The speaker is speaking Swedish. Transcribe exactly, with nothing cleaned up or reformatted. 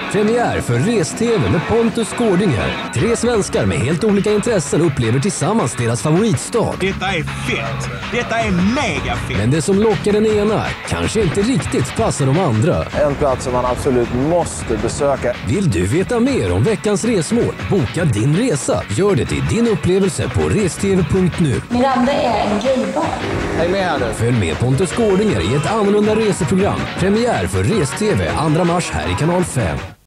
Premiär för Res-T V med Pontus Gårdinger. Tre svenskar med helt olika intressen upplever tillsammans deras favoritstad. Detta är fett! Detta är mega fett! Men det som lockar den ena kanske inte riktigt passar de andra. En plats som man absolut måste besöka. Vill du veta mer om veckans resmål? Boka din resa. Gör det till din upplevelse på restv punkt nu. Miranda är en gaybar. Häng med här nu. Följ med Pontus Gårdinger i ett annorlunda reseprogram. Premiär för Res-T V andra mars här i kanal fem.